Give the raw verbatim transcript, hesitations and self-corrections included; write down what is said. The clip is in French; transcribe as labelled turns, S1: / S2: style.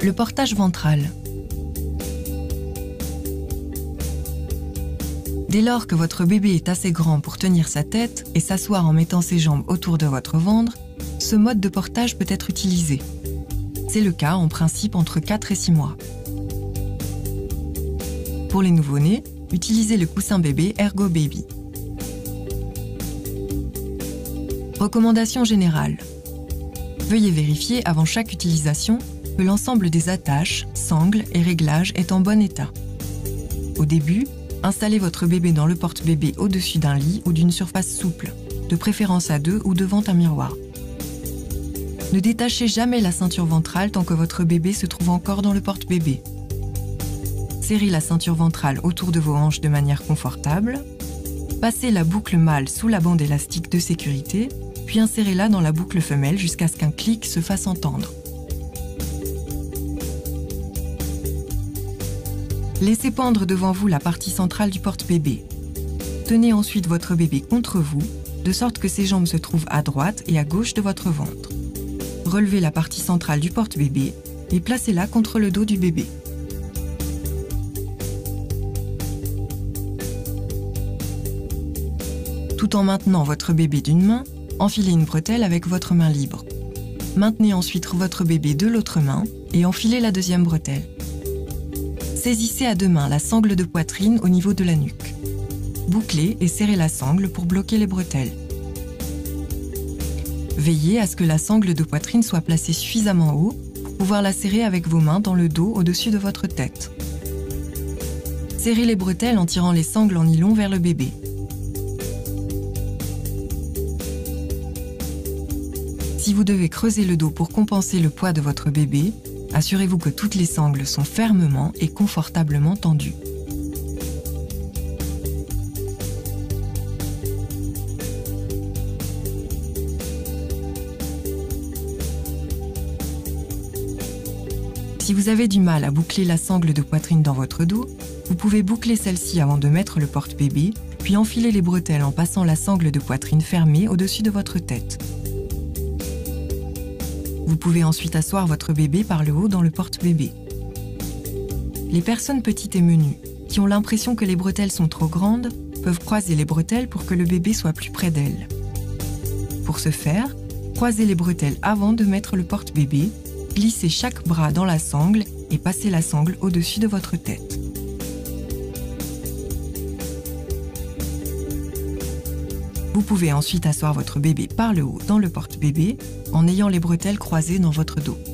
S1: Le portage ventral. Dès lors que votre bébé est assez grand pour tenir sa tête et s'asseoir en mettant ses jambes autour de votre ventre, ce mode de portage peut être utilisé. C'est le cas en principe entre quatre et six mois. Pour les nouveau-nés, utilisez le coussin bébé Ergo Baby. Recommandations générales. Veuillez vérifier avant chaque utilisation que l'ensemble des attaches, sangles et réglages est en bon état. Au début, installez votre bébé dans le porte-bébé au-dessus d'un lit ou d'une surface souple, de préférence à deux ou devant un miroir. Ne détachez jamais la ceinture ventrale tant que votre bébé se trouve encore dans le porte-bébé. Serrez la ceinture ventrale autour de vos hanches de manière confortable. Passez la boucle mâle sous la bande élastique de sécurité, puis insérez-la dans la boucle femelle jusqu'à ce qu'un clic se fasse entendre. Laissez pendre devant vous la partie centrale du porte-bébé. Tenez ensuite votre bébé contre vous, de sorte que ses jambes se trouvent à droite et à gauche de votre ventre. Relevez la partie centrale du porte-bébé et placez-la contre le dos du bébé. Tout en maintenant votre bébé d'une main, enfilez une bretelle avec votre main libre. Maintenez ensuite votre bébé de l'autre main et enfilez la deuxième bretelle. Saisissez à deux mains la sangle de poitrine au niveau de la nuque. Bouclez et serrez la sangle pour bloquer les bretelles. Veillez à ce que la sangle de poitrine soit placée suffisamment haut pour pouvoir la serrer avec vos mains dans le dos au-dessus de votre tête. Serrez les bretelles en tirant les sangles en nylon vers le bébé. Si vous devez creuser le dos pour compenser le poids de votre bébé, assurez-vous que toutes les sangles sont fermement et confortablement tendues. Si vous avez du mal à boucler la sangle de poitrine dans votre dos, vous pouvez boucler celle-ci avant de mettre le porte-bébé, puis enfiler les bretelles en passant la sangle de poitrine fermée au-dessus de votre tête. Vous pouvez ensuite asseoir votre bébé par le haut dans le porte-bébé. Les personnes petites et menues, qui ont l'impression que les bretelles sont trop grandes, peuvent croiser les bretelles pour que le bébé soit plus près d'elles. Pour ce faire, croisez les bretelles avant de mettre le porte-bébé, glissez chaque bras dans la sangle et passez la sangle au-dessus de votre tête. Vous pouvez ensuite asseoir votre bébé par le haut dans le porte-bébé en ayant les bretelles croisées dans votre dos.